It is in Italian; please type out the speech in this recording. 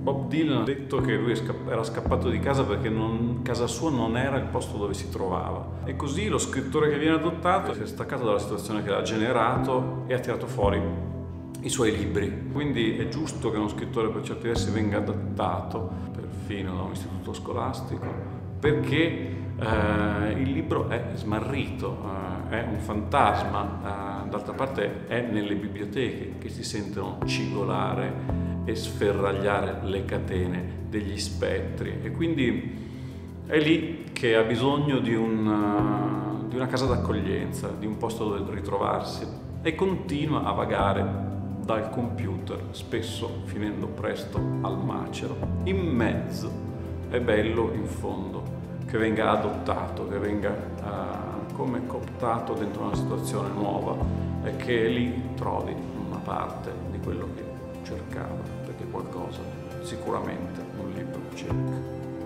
Bob Dylan ha detto che lui era scappato di casa perché casa sua non era il posto dove si trovava. E così lo scrittore che viene adottato si è staccato dalla situazione che l'ha generato e ha tirato fuori i suoi libri. Quindi è giusto che uno scrittore per certi versi venga adattato perfino da un istituto scolastico, perché il libro è smarrito, è un fantasma, d'altra parte è nelle biblioteche che si sentono cigolare e sferragliare le catene degli spettri, e quindi è lì che ha bisogno di una casa d'accoglienza, di un posto dove ritrovarsi, e continua a vagare dal computer, spesso finendo presto al macero. In mezzo è bello, in fondo, che venga adottato, che venga come cooptato dentro una situazione nuova, e che lì trovi una parte di quello che cercava, perché qualcosa sicuramente un libro cerca.